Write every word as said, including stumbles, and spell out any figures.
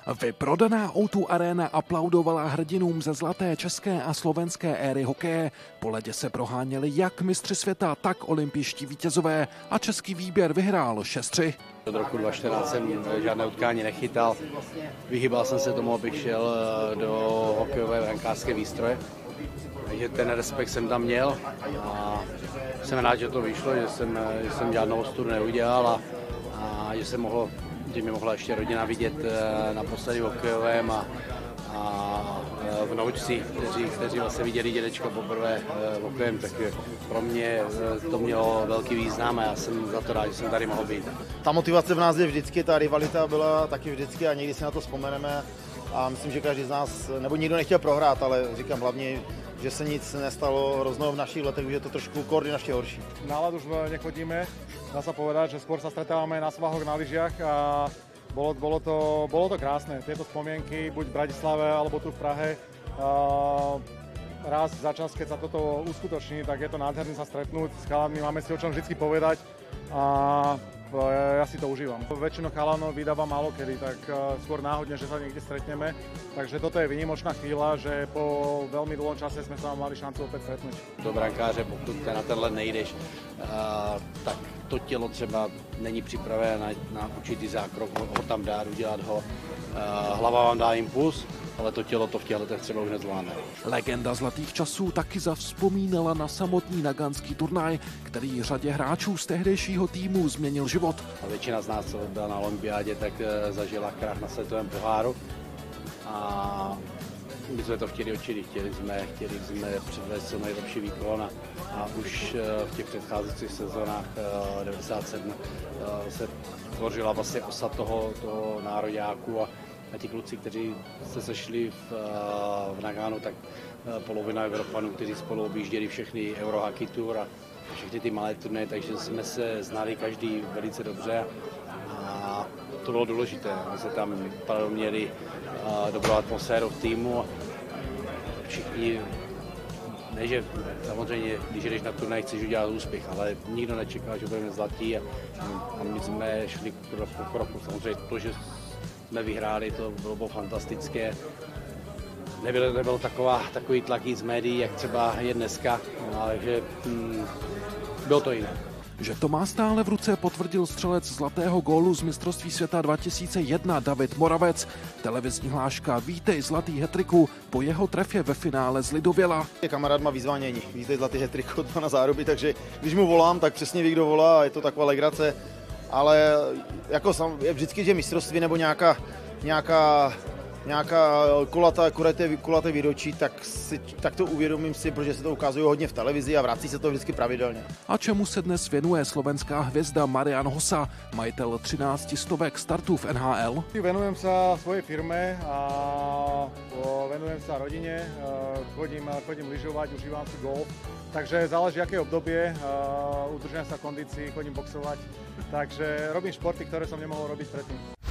Vyprodaná ó dva Arena aplaudovala hrdinům ze zlaté české a slovenské éry hokeje. Po ledě se proháněli jak mistři světa, tak olympijští vítězové a český výběr vyhrál šest tři. Od roku dva tisíce čtrnáct jsem žádné utkání nechytal. Vyhýbal jsem se tomu, abych šel do hokejové brankářské výstroje. Takže ten respekt jsem tam měl a jsem rád, že to vyšlo, že jsem, že jsem žádnou ostudu neudělal a, a že jsem mohl, že mě mohla ještě rodina vidět naposledy v hokejovém a, a vnoučci, kteří, kteří vlastně viděli dědečka poprvé v hokejovém, tak pro mě to mělo velký význam a já jsem za to rád, že jsem tady mohl být. Ta motivace v nás je vždycky, ta rivalita byla taky vždycky a někdy si na to vzpomeneme a myslím, že každý z nás, nebo nikdo nechtěl prohrát, ale říkám hlavně, že se nic nestalo hrozného v našich letech, už je to trošku koordinačně horší. Nálad už nechodíme, dá sa povedať, že skôr sa stretávame na svahoch, na lyžiach a bolo, bolo, to, bolo to krásne. Tieto spomienky, buď v Bratislave, alebo tu v Prahe. A raz za čas, keď sa toto uskutoční, tak je to nádherné sa stretnúť s chalanmi, máme si o čom vždy povedať a ja si to užívam. Väčšinu chalanov vydáva málo kedy, tak skôr náhodne, že sa niekde stretneme. Takže toto je výnimočná chvíľa, že po veľmi dlhom čase sme sa mali šancu opäť stretnúť. Do brankáře, pokud na tenhle nejdeš, tak to tělo třeba není připravené na, na určitý zákrok, ho tam dát, udělat ho. Hlava vám dá impuls, ale to tělo to v těch letech třeba už nezvládne. Legenda zlatých časů taky zavzpomínala na samotný nagánský turnaj, který řadě hráčů z tehdejšího týmu změnil život. A většina z nás, co byla na olympiádě, tak zažila krach na světovém poháru. A my jsme to chtěli očili, chtěli jsme, chtěli jsme předvést co nejlepší výkon a, a už v těch předcházejících sezónách devadesát sedm se tvořila vlastně osa toho, toho nároďáku a, a ti kluci, kteří se sešli v, v Nagánu, tak polovina Evropanů, kteří spolu objížděli všechny Eurohockey Tour a všechny ty malé turnaje, takže jsme se znali každý velice dobře a to bylo důležité. My jsme tam měli dobrou atmosféru v týmu. Všichni, ne, že samozřejmě, když jdeš na turnaj, chceš udělat úspěch, ale nikdo nečekal, že budeme zlatí a, a my jsme šli krok po kroku. Samozřejmě to, že jsme vyhráli, to bylo, bylo fantastické. Nebyl, nebyl taková, takový tlak z médií, jak třeba je dneska, ale že hm, bylo to jiné. Že to má stále v ruce, potvrdil střelec zlatého gólu z mistrovství světa dva tisíce jedna David Moravec. Televizní hláška Vítej zlatý hetriku po jeho trefě ve finále z Lidověla. Kamarád má vyzvánění, vítej zlatý hetriku od pana Záruby, takže když mu volám, tak přesně ví, kdo volá a je to taková legrace. Ale jako sam, je vždycky, že mistrovství nebo nějaká, nějaká nějaká kulatá, kulaté, kulaté výročí, tak, si, tak to uvědomím si, protože se to ukazuje hodně v televizi a vrací se to vždycky pravidelně. A čemu se dnes věnuje slovenská hvězda Marian Hossa, majitel třinácti stovek startů v N H L? Venujem sa svojej firme a venujem sa rodine, chodím, chodím lyžovať, užívam si golf, takže záleží, aké obdobie, udržujem sa v kondícii, chodím boxovať, takže robím športy, ktoré som nemohol robiť predtým.